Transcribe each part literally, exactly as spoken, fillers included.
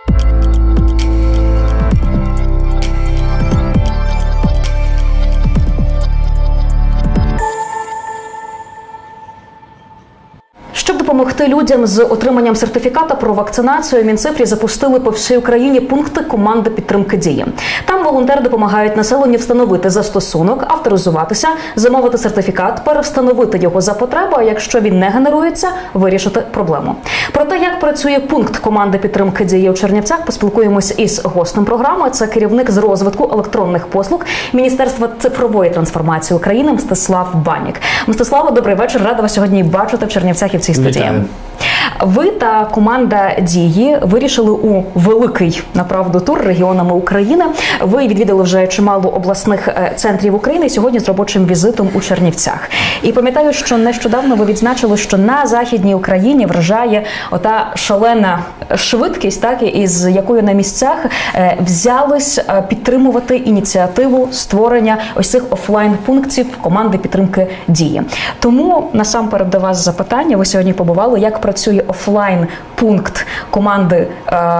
Щоб допомогти людям з отриманням сертифіката про вакцинацію, Мінцифрі запустили по всій Україні пункти команди підтримки дії. Там волонтери допомагають населенню встановити застосунок, авторизуватися, замовити сертифікат, перевстановити його за потреби, а якщо він не генерується, вирішити проблему. Про те, як працює пункт команди підтримки дії у Чернівцях, поспілкуємось із гостем програми. Це керівник з розвитку електронних послуг Міністерства цифрової трансформації України Мстислав Банік. Мстиславе, добрий вечір. Рада вас сьогодні бачити в Чернівцях і в цій студії. Вітаю. Ви та команда «Дії» вирішили у великий, направду, тур регіонами України. Ви відвідали вже чимало обласних центрів України сьогодні з робочим візитом у Чернівцях. І пам'ятаю, що нещодавно ви відзначили, що на Західній Україні вражає ота шалена швидкість, так, із якою на місцях взялись підтримувати ініціативу створення ось цих офлайн-пунктів команди підтримки «Дії». Тому насамперед до вас запитання. Ви сьогодні побували, як працює офлайн-пункт команди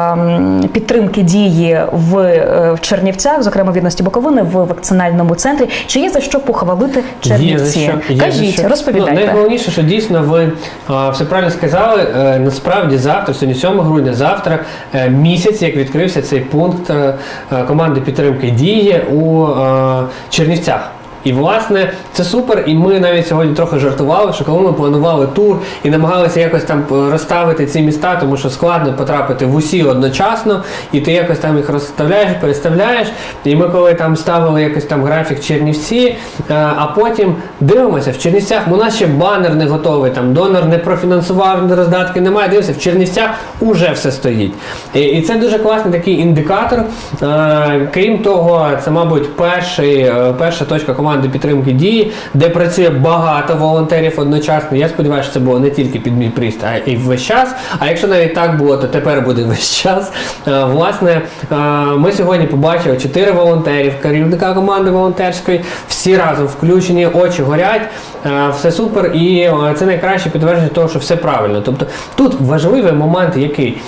е, підтримки «Дії» в, е, в Чернівцях, зокрема в Відності Буковини, в вакцинальному центрі. Чи є за що похвалити Чернівці? Є за що, є Кажіть, за що. розповідайте. Ну, найголовніше, що дійсно ви а, все правильно сказали. Е, насправді завтра, сьогодні сьомого грудня, завтра е, місяць, як відкрився цей пункт е, команди підтримки «Дії» у е, Чернівцях. І, власне, це супер, і ми навіть сьогодні трохи жартували, що коли ми планували тур і намагалися якось там розставити ці міста, тому що складно потрапити в усі одночасно, і ти якось там їх розставляєш, переставляєш, і ми коли там ставили якось там графік Чернівці, а потім дивимося, в Чернівцях, у нас ще банер не готовий, там донор не профінансував, роздатки немає, дивимося, в Чернівцях уже все стоїть. І, і це дуже класний такий індикатор. Крім того, це, мабуть, перший, перша точка команди підтримки «Дії», де працює багато волонтерів одночасно. Я сподіваюся, що це було не тільки під мій приїзд, а й весь час. А якщо навіть так було, то тепер буде весь час. Власне, ми сьогодні побачили чотири волонтерів, керівника команди волонтерської, всі разом включені, очі горять, все супер. І це найкраще підтвердження того, що все правильно. Тобто тут важливий момент, який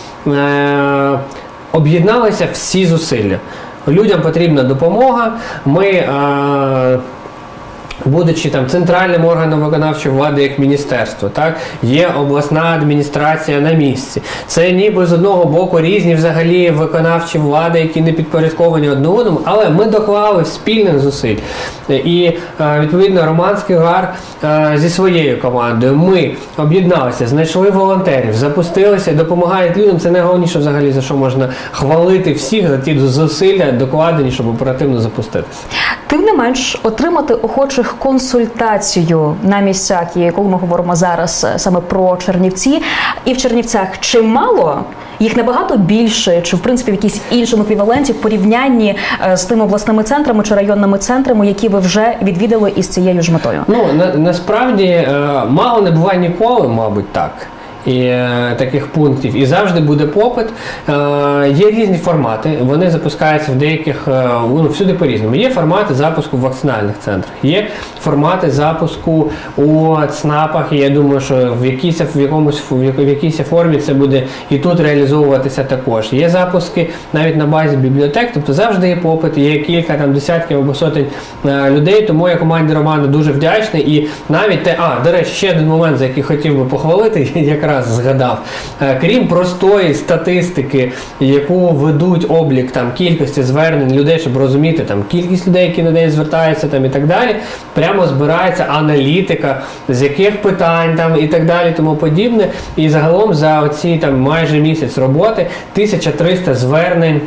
об'єдналися всі зусилля. Людям потрібна допомога. Ми, е, будучи там центральним органом виконавчої влади як міністерство, так, є обласна адміністрація на місці. Це ніби з одного боку різні взагалі виконавчі влади, які не підпорядковані одне одному, але ми доклали спільних зусиль. І, е, відповідно, Роман Скигар е, зі своєю командою, ми об'єдналися, знайшли волонтерів, запустилися, допомагають людям. Це найголовніше взагалі, за що можна хвалити всіх, за ті зусилля докладені, щоб оперативно запуститися. Тим не менш, отримати охочих консультацію на місцях, і коли ми говоримо зараз саме про Чернівці, і в Чернівцях чимало, їх набагато більше, чи в принципі в якійсь іншому еквіваленті в порівнянні з тими обласними центрами чи районними центрами, які ви вже відвідали із цією ж метою? Ну, на, насправді, мало не буває ніколи, мабуть, так. І е, таких пунктів, і завжди буде попит. Е, є різні формати, вони запускаються в деяких, е, ну, всюди по-різному. Є формати запуску в вакцинальних центрах, є формати запуску у ЦНАПах, і я думаю, що в якійсь, в якомусь, в якійсь формі це буде і тут реалізовуватися також. Є запуски навіть на базі бібліотек, тобто завжди є попит, є кілька, там, десятків або сотень е, людей, тому я команді Романа дуже вдячний. І навіть те, а, до речі, ще один момент, за який хотів би похвалити, якраз згадав. Крім простої статистики, яку ведуть облік там кількості звернень людей, щоб розуміти там кількість людей, які на день звертаються там і так далі, прямо збирається аналітика, з яких питань там і так далі, тому подібне. І загалом за оці там майже місяць роботи тисяча триста звернень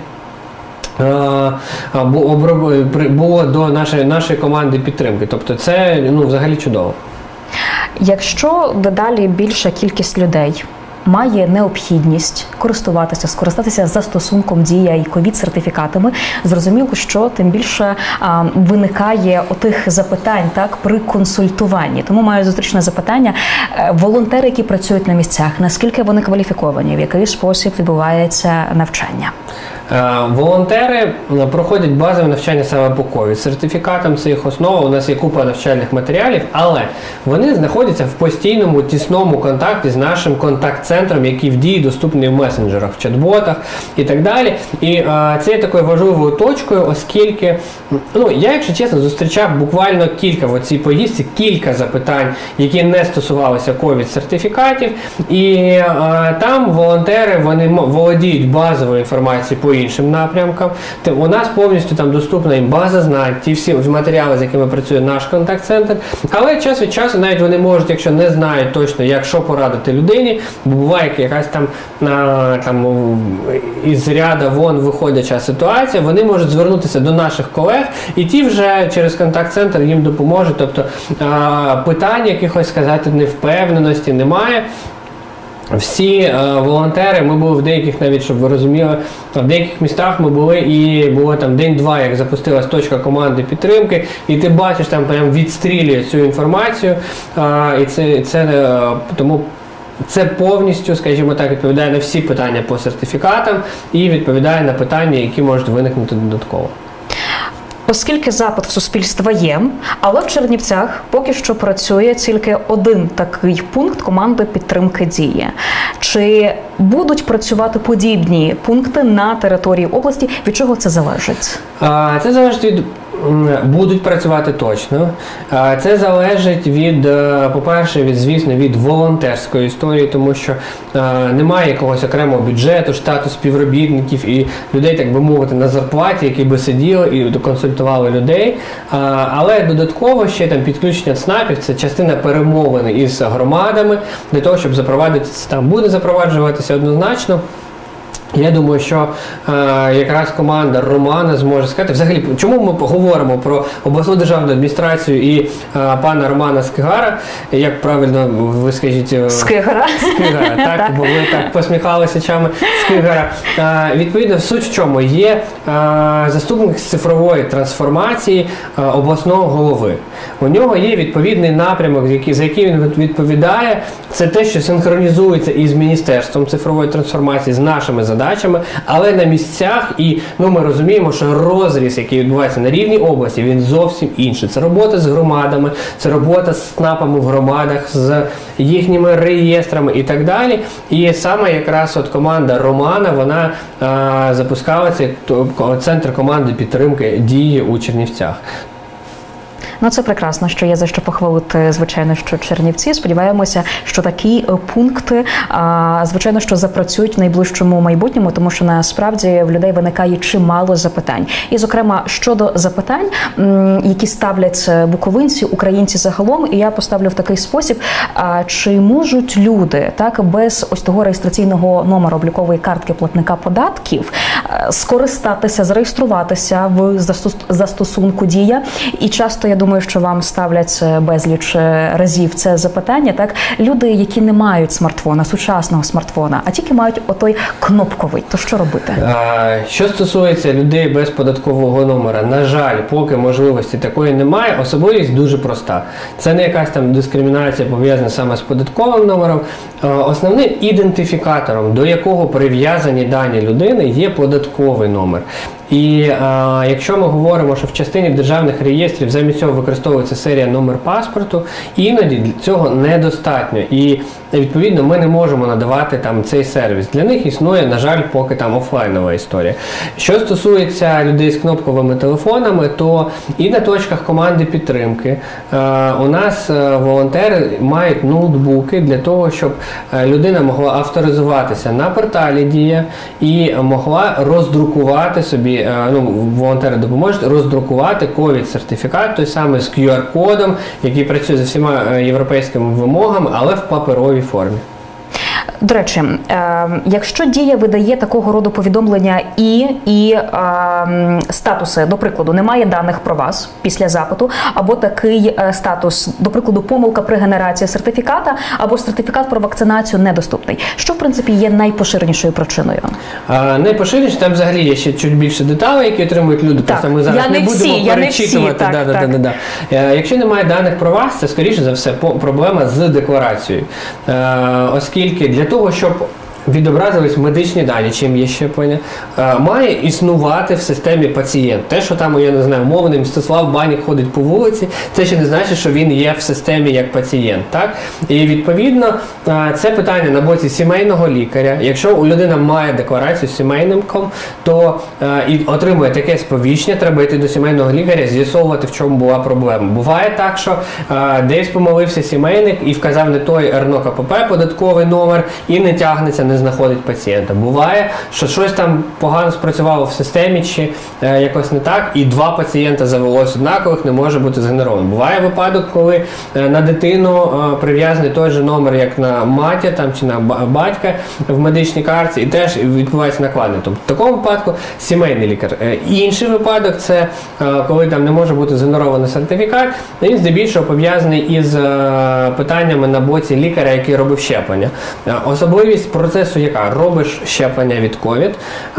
було до нашої, нашої команди підтримки. Тобто це, ну, взагалі чудово. Якщо дедалі більша кількість людей має необхідність користуватися, скористатися застосунком «Дія» і ковід-сертифікатами, зрозуміло, що тим більше а, виникає отих запитань, так, при консультуванні. Тому маю зустрічне запитання. Волонтери, які працюють на місцях, наскільки вони кваліфіковані, в який спосіб відбувається навчання? Волонтери проходять базове навчання саме по ковід-сертифікатам, це їх основа, у нас є купа навчальних матеріалів, але вони знаходяться в постійному тісному контакті з нашим контакт-центром, який в дії доступний в месенджерах, в чат-ботах і так далі. І а, це є такою важливою точкою, оскільки, ну, я, якщо чесно, зустрічав буквально кілька в цій поїздці, кілька запитань, які не стосувалися ковід-сертифікатів, і а, там волонтери, вони володіють базовою інформацією по іншим напрямкам. У нас повністю там доступна їм база знань, ті всі матеріали, з якими працює наш контакт-центр, але час від часу навіть вони можуть, якщо не знають точно, як що порадити людині, бо буває якась там, а, там із ряда вон виходяча ситуація, вони можуть звернутися до наших колег, і ті вже через контакт-центр їм допоможуть. Тобто а, питань якихось, сказати, невпевненості немає. Всі е, волонтери, ми були в деяких, навіть, щоб ви розуміли, в деяких містах ми були, і було там день-два, як запустилась точка команди підтримки, і ти бачиш, там прям відстрілює цю інформацію, е, і це, це е, тому це повністю, скажімо так, відповідає на всі питання по сертифікатам і відповідає на питання, які можуть виникнути додатково. Оскільки запит в суспільства є, але в Чернівцях поки що працює тільки один такий пункт команди підтримки «Дія». Чи будуть працювати подібні пункти на території області? Від чого це залежить? Це залежить від... Будуть працювати точно. Це залежить від, по-перше, від, звісно, від волонтерської історії, тому що немає якогось окремого бюджету, штату співробітників і людей, так би мовити, на зарплаті, які би сиділи і консультували людей. Але додатково ще там підключення ЦНАПів, це частина перемовини із громадами, для того, щоб запровадити, там буде запроваджуватися однозначно. Я думаю, що е, якраз команда Романа зможе сказати, взагалі, чому ми говоримо про обласну державну адміністрацію і е, пана Романа Скигара, як правильно ви скажіть? Скигара. Скигара, так, бо ви так посміхалися чами Скигара. Е, відповідно, суть в чому? Є е, заступник з цифрової трансформації е, обласного голови. У нього є відповідний напрямок, який, за який він відповідає. Це те, що синхронізується із Міністерством цифрової трансформації, з нашими задачами. Але на місцях, і ну, ми розуміємо, що розріз, який відбувається на рівні області, він зовсім інший. Це робота з громадами, це робота з ЦНАПами в громадах, з їхніми реєстрами і так далі. І саме якраз от команда Романа, вона а, запускала цей центр команди підтримки «Дії» у Чернівцях. Ну, це прекрасно, що є за що похвалити, звичайно, що Чернівці. Сподіваємося, що такі пункти, звичайно, що запрацюють в найближчому майбутньому, тому що насправді в людей виникає чимало запитань. І, зокрема, щодо запитань, які ставлять буковинці, українці загалом, і я поставлю в такий спосіб, чи можуть люди, так, без ось того реєстраційного номеру облікової картки платника податків скористатися, зареєструватися в застосунку «Дія». І часто, я думаю, що вам ставлять безліч разів це запитання, так? Люди, які не мають смартфона, сучасного смартфона, а тільки мають отой кнопковий, то що робити? Що стосується людей без податкового номера, на жаль, поки можливості такої немає, особливість дуже проста. Це не якась там дискримінація пов'язана саме з податковим номером. Основним ідентифікатором, до якого прив'язані дані людини, є податковий номер. І а, якщо ми говоримо, що в частині державних реєстрів замість цього використовується серія номер паспорту, іноді цього недостатньо. І відповідно ми не можемо надавати там цей сервіс. Для них існує, на жаль, поки там офлайнова історія. Що стосується людей з кнопковими телефонами, то і на точках команди підтримки а, у нас а, волонтери мають ноутбуки для того, щоб а, людина могла авторизуватися на порталі «Дія» і могла роздрукувати собі, ну, волонтери допоможуть роздрукувати ковід-сертифікат, той самий з кью ар-кодом, який працює за всіма європейськими вимогами, але в паперовій формі. До речі, якщо «Дія» видає такого роду повідомлення і, і е, статуси, до прикладу, немає даних про вас після запиту, або такий статус, до прикладу, помилка при генерації сертифіката, або сертифікат про вакцинацію недоступний, що, в принципі, є найпоширенішою причиною? А, найпоширеніше, там взагалі є ще чуть більше деталей, які отримують люди, так, просто ми зараз не, не будемо всі, перечитувати. Так, да, так. Да, да, да, да. Якщо немає даних про вас, це, скоріше за все, проблема з декларацією. Оскільки для того, щоб відобразились медичні дані, чим є щеплення, має існувати в системі пацієнт. Те, що там, я не знаю, умовний Мстислав Банік ходить по вулиці, це ще не значить, що він є в системі як пацієнт. Так? І відповідно це питання на боці сімейного лікаря. Якщо у людини має декларацію з сімейником, то і отримує таке сповіщення, треба йти до сімейного лікаря, з'ясовувати, в чому була проблема. Буває так, що десь помилився сімейник і вказав не той ер ен о ка пе пе, податковий номер, і не тягнеться, не знаходить пацієнта. Буває, що щось там погано спрацювало в системі, чи е, якось не так, і два пацієнта завелось однакових, не може бути згенеровано. Буває випадок, коли е, на дитину е, прив'язаний той же номер, як на матір там, чи на батька в медичній картці, і теж відбувається накладення. Тобто в такому випадку сімейний лікар. Е, інший випадок – це е, коли там не може бути згенерований сертифікат, він здебільшого пов'язаний із е, питаннями на боці лікаря, який робив щеплення. Е, особливість процесу, яка робиш щеплення від ковід,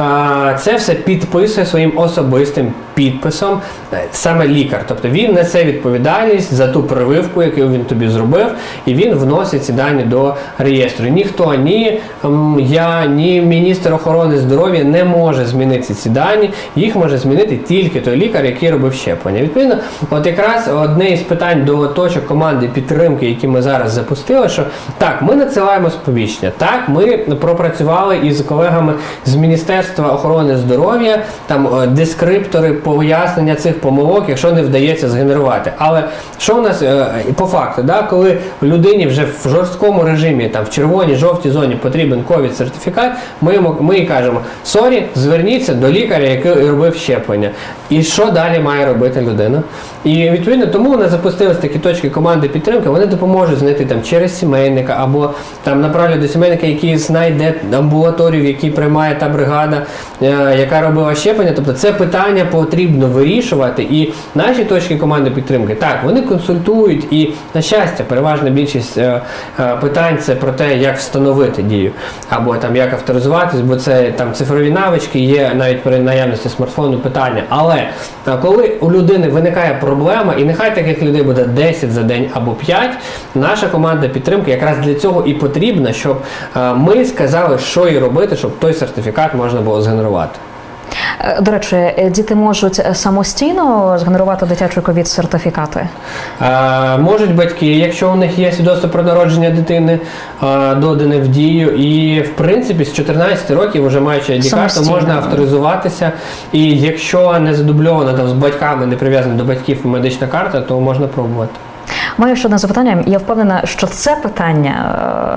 це все підписує своїм особистим підписом саме лікар. Тобто він несе відповідальність за ту прививку, яку він тобі зробив, і він вносить ці дані до реєстру. Ніхто, ні я, ні міністр охорони здоров'я не може змінити ці дані, їх може змінити тільки той лікар, який робив щеплення. Відповідно, от якраз одне із питань до точок команди підтримки, які ми зараз запустили, що так, ми надсилаємо сповіщення, так, ми пропрацювали із колегами з Міністерства охорони здоров'я, там дескриптори, пояснення цих помилок, якщо не вдається згенерувати. Але що у нас по факту, да, коли людині вже в жорсткому режимі, там в червоній, жовтій зоні потрібен ковід-сертифікат, ми, ми їй кажемо, сорі, зверніться до лікаря, який робив щеплення. І що далі має робити людина? І відповідно тому вони запустились такі точки команди підтримки, вони допоможуть знайти там через сімейника або там направлять до сімейника, який знайде амбулаторію, в якій приймає та бригада, яка робила щеплення. Тобто це питання потрібно вирішувати, і наші точки команди підтримки, так, вони консультують, і на щастя, переважна більшість питань це про те, як встановити дію, або там як авторизуватись, бо це там цифрові навички, є навіть при наявності смартфону питання. Але коли у людини виникає проблема, і нехай таких людей буде десять за день або п'ять, наша команда підтримки якраз для цього і потрібна, щоб ми сказали, що їй робити, щоб той сертифікат можна було згенерувати. До речі, діти можуть самостійно згенерувати дитячі ковід-сертифікати? А, можуть батьки, якщо у них є свідоцтво про народження дитини, а, додане в дію. І, в принципі, з чотирнадцяти років, вже маючи ай ді-карту, можна авторизуватися. І якщо не задубльована там, з батьками, не прив'язана до батьків медична карта, то можна пробувати. Маю ще одне запитання. Я впевнена, що це питання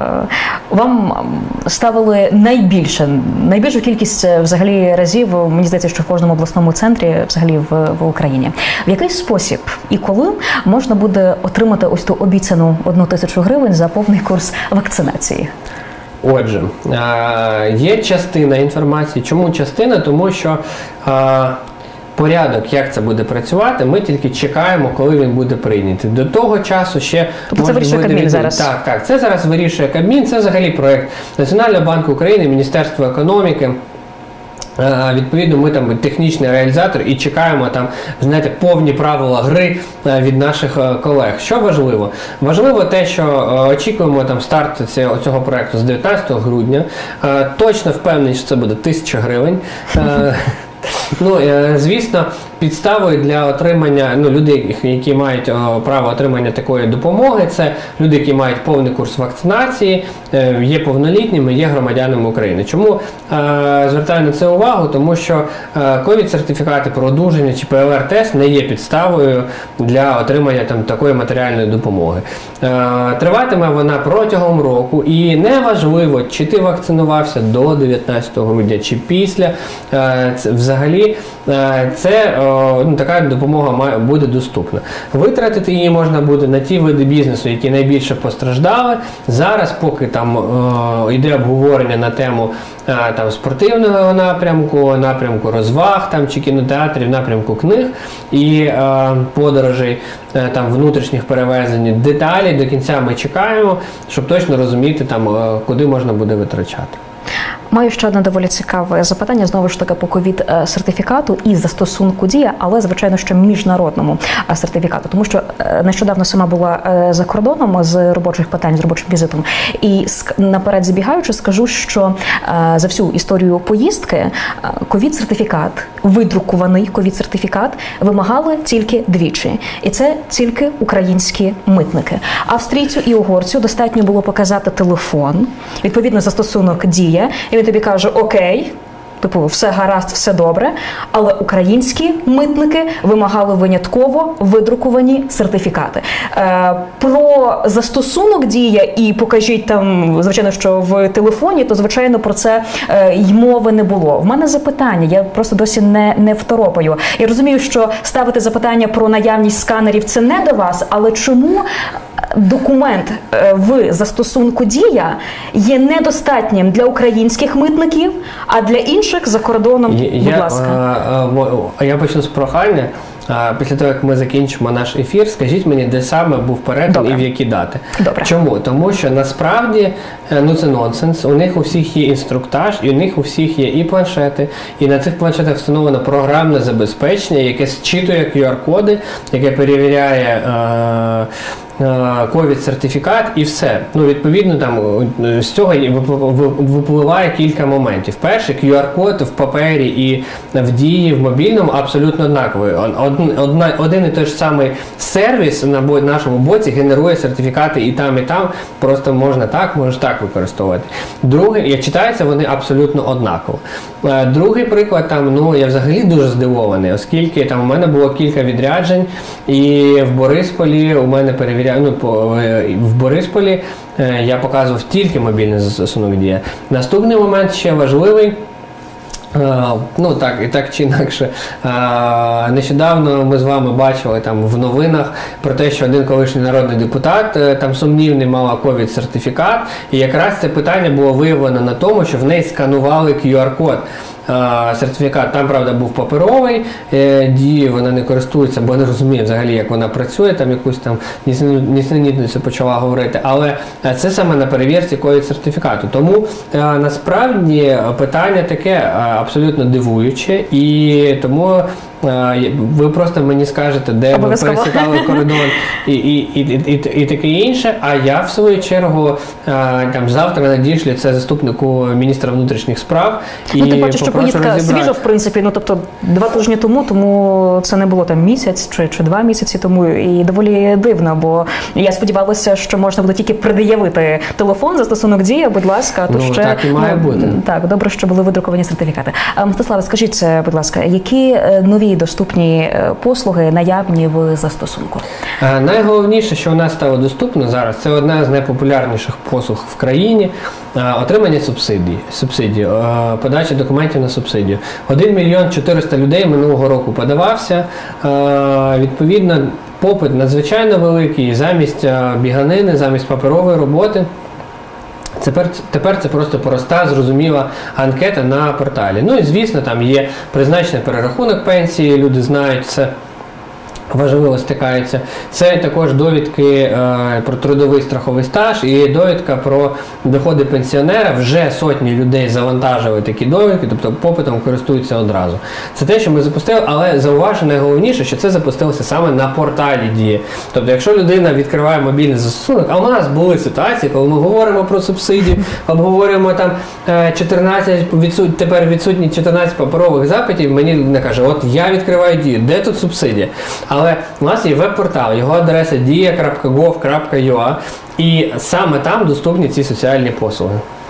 вам ставили найбільше, найбільшу кількість взагалі разів, мені здається, що в кожному обласному центрі взагалі в, в Україні. В який спосіб і коли можна буде отримати ось ту обіцяну одну тисячу гривень за повний курс вакцинації? Отже, є частина інформації. Чому частина? Тому що порядок, як це буде працювати, ми тільки чекаємо, коли він буде прийнятий. До того часу ще... Тобто це вирішує Кабмін від... зараз? Так, так. Це зараз вирішує Кабмін. Це взагалі проєкт Національного банку України, Міністерства економіки. Відповідно, ми там технічний реалізатор і чекаємо там, знаєте, повні правила гри від наших колег. Що важливо? Важливо те, що очікуємо там старт цього проєкту з дев'ятнадцятого грудня. Точно впевнений, що це буде тисяча гривень. Ну, звісно, підставою для отримання, ну, людей, які мають о, право отримання такої допомоги, це люди, які мають повний курс вакцинації, е, є повнолітніми, є громадянами України. Чому е, звертаю на це увагу? Тому що е, ковід-сертифікати про одужання чи пе ел ар-тест не є підставою для отримання там такої матеріальної допомоги. Е, триватиме вона протягом року, і неважливо, чи ти вакцинувався до дев'ятнадцятого грудня, чи після, е, це, взагалі, е, це ну, така допомога має, буде доступна. Витратити її можна буде на ті види бізнесу, які найбільше постраждали. Зараз, поки там е, йде обговорення на тему е, там, спортивного напрямку, напрямку розваг там, чи кінотеатрів, напрямку книг і е, подорожей, е, там, внутрішніх перевезень. Деталі до кінця ми чекаємо, щоб точно розуміти, там, е, куди можна буде витрачати. Маю ще одне доволі цікаве запитання, знову ж таки, по ковід-сертифікату і застосунку «Дія», але, звичайно, що міжнародному сертифікату. Тому що нещодавно сама була за кордоном з робочих питань, з робочим візитом. І наперед забігаючи, скажу, що за всю історію поїздки ковід-сертифікат, видрукований ковід-сертифікат, вимагали тільки двічі. І це тільки українські митники. Австрійцю і угорцю достатньо було показати телефон, відповідно застосунок «Дія», і він тобі каже: окей, типу, все гаразд, все добре, але українські митники вимагали винятково видруковані сертифікати. Е, про застосунок «Дія» і покажіть там, звичайно, що в телефоні, то, звичайно, про це е, й мови не було. В мене запитання, я просто досі не, не второпаю. Я розумію, що ставити запитання про наявність сканерів – це не до вас, але чому документ в застосунку «Дія» є недостатнім для українських митників, а для інших за кордоном, я, будь ласка. Я, я почну з прохання. Після того, як ми закінчимо наш ефір, скажіть мені, де саме був перетин Добре. і в які дати. Добре. Чому? Тому що насправді, ну це нонсенс, у них у всіх є інструктаж, і у них у всіх є і планшети, і на цих планшетах встановлено програмне забезпечення, яке зчитує кю ар-коди, яке перевіряє ковід-сертифікат і все. Ну, відповідно, там з цього випливає кілька моментів. Перше, кю ар-код в папері і в Дії, в мобільному абсолютно однаковий. Одна, один і той ж самий сервіс на нашому боці генерує сертифікати і там, і там. Просто можна так, можна так використовувати. Друге, як читається, вони абсолютно однаково. Другий приклад, там, ну, я взагалі дуже здивований, оскільки там у мене було кілька відряджень, і в Борисполі у мене перевіряли, ну, по, в Борисполі я показував тільки мобільний застосунок «Дія». Наступний момент ще важливий. Uh, ну так, і так чи інакше. Uh, нещодавно ми з вами бачили там в новинах про те, що один колишній народний депутат, там сумнівний, мав ковід-сертифікат, і якраз це питання було виявлено на тому, що в неї сканували кю ар-код. Сертифікат там, правда, був паперовий, Дією вона не користується, бо не розуміє взагалі, як вона працює, там якусь там нісенітницю почала говорити, але це саме на перевірці ковід-сертифікату. Тому насправді питання таке абсолютно дивуюче, і тому ви просто мені скажете, де ви пересікали кордон і, і, і, і, і таке інше, а я в свою чергу там завтра надішлю це заступнику міністра внутрішніх справ. Ну, ти бачиш, що поїздка свіжа, в принципі, ну, тобто два тижні тому, тому це не було там місяць чи, чи два місяці тому, і доволі дивно, бо я сподівалася, що можна буде тільки пред'явити телефон, застосунок «Дія», будь ласка, то ну, ще... так і має ну, бути. Так, добре, що були видруковані сертифікати. Мстиславе, скажіть, будь ласка, які нові доступні послуги наявні в застосунку? А, найголовніше, що у нас стало доступно зараз, це одна з найпопулярніших послуг в країні – отримання субсидій, субсидій, подача документів на субсидію. один мільйон чотириста людей минулого року подавався, відповідно, попит надзвичайно великий, замість біганини, замість паперової роботи. Тепер, тепер це просто проста, зрозуміла анкета на порталі. Ну і звісно, там є призначений перерахунок пенсії, люди знають це. Важливо стикаються. Це також довідки е, про трудовий страховий стаж і довідка про доходи пенсіонера. Вже сотні людей завантажили такі довідки, тобто попитом користуються одразу. Це те, що ми запустили, але зауважу найголовніше, що це запустилося саме на порталі Дії. Тобто, якщо людина відкриває мобільний застосунок, а у нас були ситуації, коли ми говоримо про субсидію, обговорюємо там чотирнадцять, відсут, тепер відсутні чотирнадцять паперових запитів, мені не каже, от я відкриваю Дію, де тут субсидія? Але у нас є веб-портал, його адреса дія крапка гов крапка ю а, і саме там доступні ці соціальні послуги.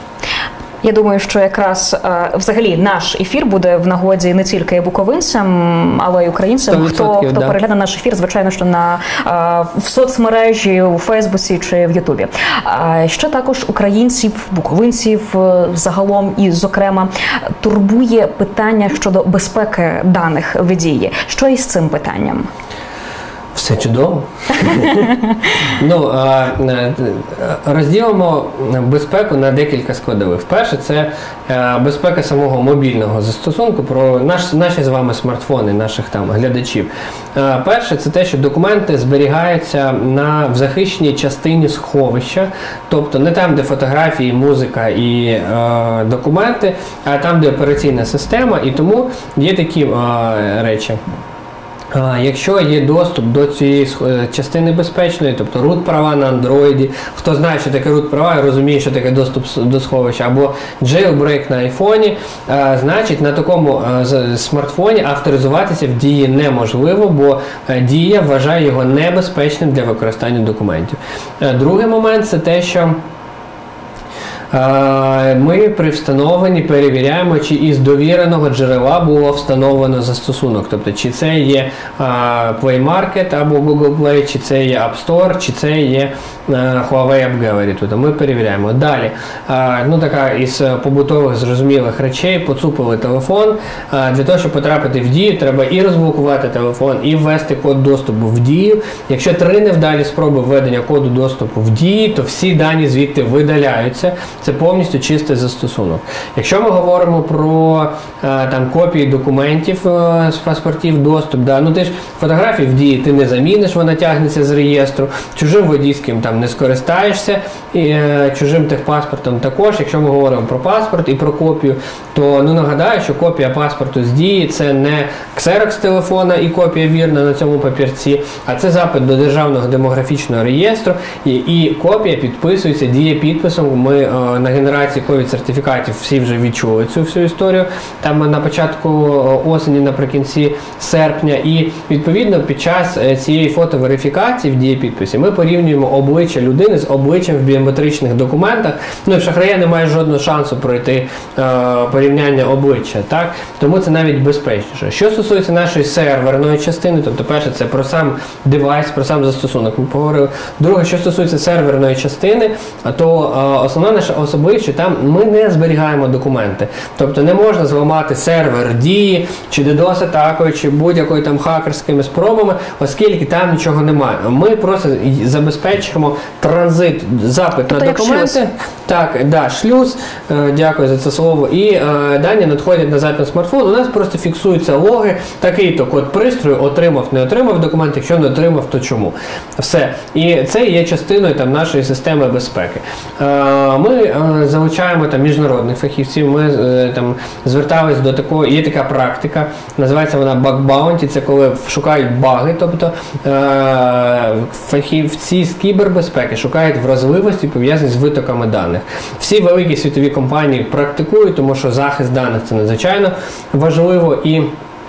Я думаю, що якраз взагалі наш ефір буде в нагоді не тільки буковинцям, але й українцям, хто, хто да. перегляне наш ефір, звичайно, що на, в соцмережі, у Фейсбуці чи в Ютубі. Що також українців, буковинців загалом і, зокрема, турбує питання щодо безпеки даних в Дії. Що із цим питанням? Все чудово. Ну, розділимо безпеку на декілька складових. Перше, це безпека самого мобільного застосунку, про наш, наші з вами смартфони, наших там глядачів. Перше, це те, що документи зберігаються на, в захищеній частині сховища, тобто не там, де фотографії, музика і е, документи, а там, де операційна система, і тому є такі е, речі. Якщо є доступ до цієї частини безпечної, тобто root-права на андроїді, хто знає, що таке root-права, розуміє, що таке доступ до сховища, або jailbreak на айфоні, значить на такому смартфоні авторизуватися в Дії неможливо, бо Дія вважає його небезпечним для використання документів. Другий момент – це те, що ми при встановленні перевіряємо, чи із довіреного джерела було встановлено застосунок. Тобто, чи це є Play Market або Google Play, чи це є App Store, чи це є Huawei App Gallery. Тобто ми перевіряємо. Далі, ну така із побутових зрозумілих речей, поцупили телефон. Для того, щоб потрапити в Дію, треба і розблокувати телефон, і ввести код доступу в Дію. Якщо три невдалі спроби введення коду доступу в Дії, то всі дані звідти видаляються. Це повністю чистий застосунок. Якщо ми говоримо про е, там, копії документів е, з паспортів, доступ, да, ну ти ж фотографії в Дії ти не заміниш, вона тягнеться з реєстру, чужим водійським там не скористаєшся, і е, чужим техпаспортом також. Якщо ми говоримо про паспорт і про копію, то ну, нагадаю, що копія паспорту з Дії – це не ксерокс телефона і копія вірна на цьому папірці, а це запит до Державного демографічного реєстру, і, і копія підписується Дія-підписом. Ми е, на генерації ковід-сертифікатів всі вже відчули цю всю історію, там на початку осені, наприкінці серпня, і відповідно під час цієї фотоверифікації в Дії-підписі ми порівнюємо обличчя людини з обличчям в біометричних документах. Ну і в шахрая немає жодного шансу пройти е, порівняння обличчя, так? Тому це навіть безпечніше. Що стосується нашої серверної частини, тобто перше це про сам девайс, про сам застосунок ми поговорили. Друге, що стосується серверної частини, то е, основна наша особливість, що там ми не зберігаємо документи. Тобто не можна зламати сервер Дії, чи DDoS-атакою, чи будь-якою там хакерськими спробами, оскільки там нічого немає. Ми просто забезпечуємо транзит, запит тобто на документи. Шлюз. Так, да, шлюз, дякую за це слово, і е, дані надходять назад на смартфон, у нас просто фіксуються логи, такий-то код пристрою, отримав, не отримав документ, якщо не отримав, то чому. Все. І це є частиною там нашої системи безпеки. Е, ми е, залучаємо там міжнародних фахівців, ми е, там звертались до такої, є така практика, називається вона bug bounty, це коли шукають баги, тобто е, фахівці з кібербезпеки шукають вразливості, пов'язані з витоками даних. Всі великі світові компанії практикують, тому що захист даних це надзвичайно важливо, і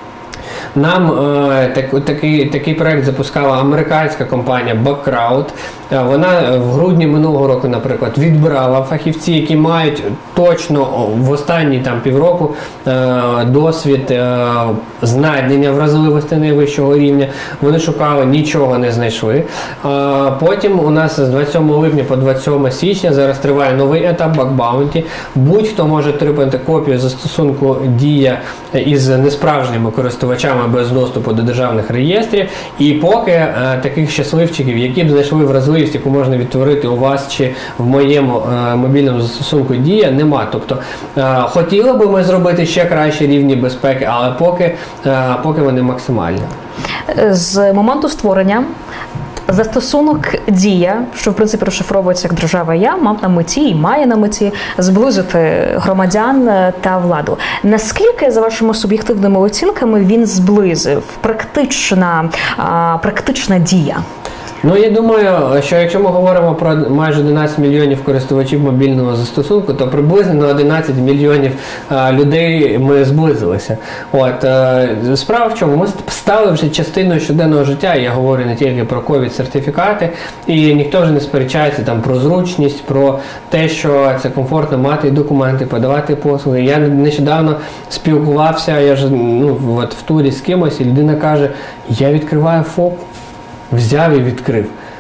нам е, так, такий, такий проект запускала американська компанія Bugcrowd. Е, вона в грудні минулого року, наприклад, відбирала фахівці, які мають точно в останні там, півроку е, досвід е, знайдення вразливості найвищого рівня. Вони шукали, нічого не знайшли. Е, потім у нас з двадцять сьомого липня по двадцять сьоме січня зараз триває новий етап Bug Bounty. Будь-хто може отримати копію застосунку Дія із несправжніми користувачами без доступу до державних реєстрів, і поки е, таких щасливчиків, які б знайшли вразливість, яку можна відтворити у вас чи в моєму е, мобільному застосунку Дія, нема. Тобто е, хотіли би ми зробити ще кращі рівні безпеки, але поки, е, поки вони максимальні. З моменту створення застосунок Дія, що в принципі розшифровується як держава Я, мав на меті і має на меті зблизити громадян та владу. Наскільки, за вашими суб'єктивними оцінками, він зблизив? Практична, а, практична Дія? Ну, я думаю, що якщо ми говоримо про майже одинадцять мільйонів користувачів мобільного застосунку, то приблизно на одинадцять мільйонів а, людей ми зблизилися. От, а, справа в чому? Ми стали вже частиною щоденного життя, я говорю не тільки про ковід-сертифікати, і ніхто вже не сперечається там про зручність, про те, що це комфортно мати документи, подавати послуги. Я нещодавно спілкувався, я ж ну, от в турі з кимось, і людина каже, я відкриваю ФОП. Взяв і відкрив.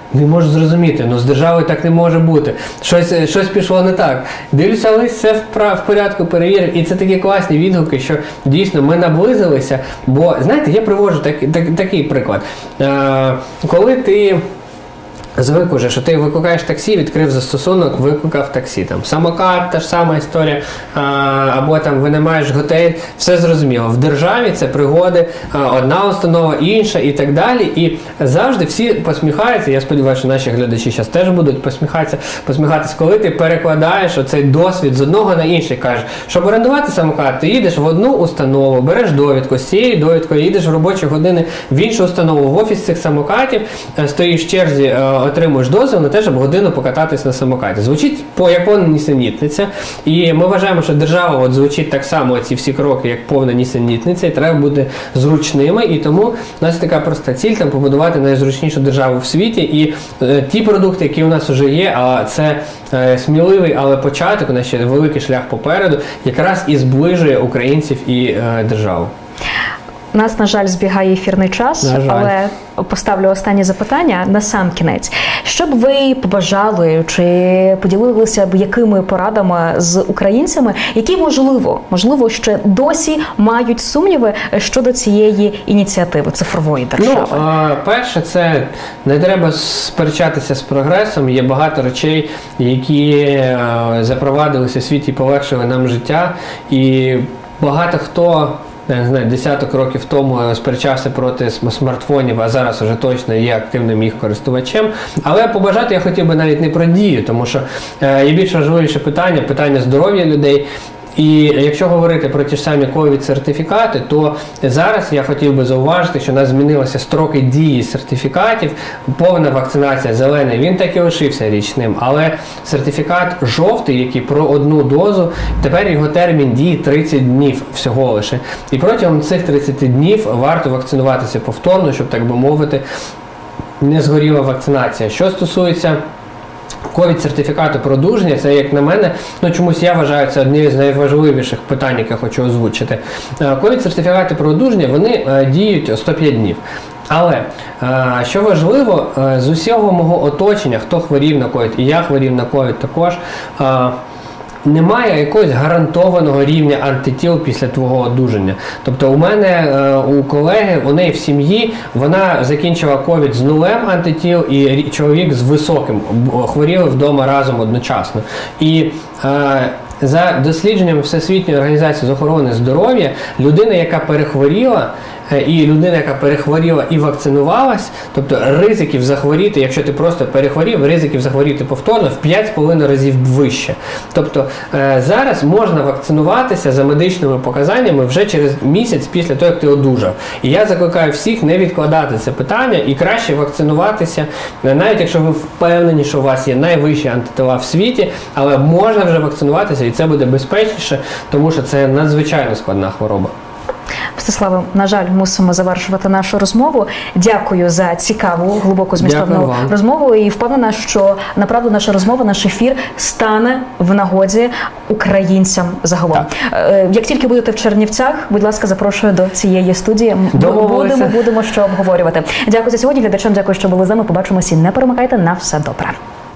не можу зрозуміти, ну з державою так не може бути, щось, щось пішло не так. Дивлюся, але все в порядку, перевірив, і це такі класні відгуки, що дійсно ми наблизилися, бо, знаєте, я приводжу так, так, такий приклад. Е, коли ти звик уже, що ти викликаєш таксі, відкрив застосунок, викликав таксі. Там самокат, та ж сама історія, а, або там винаймаєш готель, все зрозуміло. В державі це пригоди, а, одна установа, інша і так далі. І завжди всі посміхаються, я сподіваюся, що наші глядачі зараз теж будуть посміхатися, посміхатися, коли ти перекладаєш оцей досвід з одного на інший. Кажеш, щоб орендувати самокат, ти їдеш в одну установу, береш довідку, з цією довідкою їдеш в робочі години в іншу установу, в офіс цих самокатів, стоїш в черзі, отримуєш дозвіл на те, щоб годину покататись на самокаті. Звучить по японній нісенітниця. І ми вважаємо, що держава от звучить так само, ці всі кроки, як повна нісенітниця, і треба бути зручними. І тому у нас така проста ціль, там побудувати найзручнішу державу в світі. І е, ті продукти, які у нас вже є, а це е, сміливий, але початок, у нас ще великий шлях попереду, якраз і зближує українців і е, державу. У нас, на жаль, збігає ефірний час, але поставлю останнє запитання на сам кінець. Що б ви побажали чи поділилися б якими порадами з українцями, які, можливо, можливо, ще досі мають сумніви щодо цієї ініціативи цифрової держави? Ну, а, перше, це не треба сперечатися з прогресом. Є багато речей, які а, запровадилися в світі і полегшили нам життя. І багато хто... Я не знаю, десяток років тому сперечався проти смартфонів, а зараз вже точно є активним їх користувачем. Але побажати я хотів би навіть не про дію, тому що е, є більш важливіше питання, питання здоров'я людей. І якщо говорити про ті ж самі ковід-сертифікати, то зараз я хотів би зауважити, що у нас змінилися строки дії сертифікатів. Повна вакцинація зелений, він так і лишився річним, але сертифікат жовтий, який про одну дозу, тепер його термін дії тридцять днів всього лише. І протягом цих тридцяти днів варто вакцинуватися повторно, щоб, так би мовити, не згоріла вакцинація. Що стосується ковід-сертифікату про одужання, це, як на мене, ну чомусь я вважаю, це одне з найважливіших питань, яке хочу озвучити. Ковід-сертифікати про одужання, вони діють сто п'ять днів. Але, що важливо, з усього мого оточення, хто хворів на ковід, і я хворів на ковід також, немає якогось гарантованого рівня антитіл після твого одужання. Тобто у мене, у колеги, у неї в сім'ї, вона закінчила ковід з нулем антитіл і чоловік з високим, хворіли вдома разом одночасно. І е, за дослідженням Всесвітньої організації з охорони здоров'я, людина, яка перехворіла, і людина, яка перехворіла і вакцинувалась, тобто ризиків захворіти, якщо ти просто перехворів, ризиків захворіти повторно в п'ять з половиною разів вище. Тобто е, зараз можна вакцинуватися за медичними показаннями вже через місяць після того, як ти одужав. І я закликаю всіх не відкладати це питання і краще вакцинуватися, навіть якщо ви впевнені, що у вас є найвищі антитіла в світі, але можна вже вакцинуватися і це буде безпечніше, тому що це надзвичайно складна хвороба. Мстиславе, на жаль, мусимо завершувати нашу розмову. Дякую за цікаву, глибоку змістовну розмову і впевнена, що направду наша розмова, наш ефір стане в нагоді українцям загалом. Так. Як тільки будете в Чернівцях, будь ласка, запрошую до цієї студії. Будемо, будемо що обговорювати. Дякую за сьогодні. Глядачам дякую, що були з нами. Побачимося і не перемикайте. На все добре.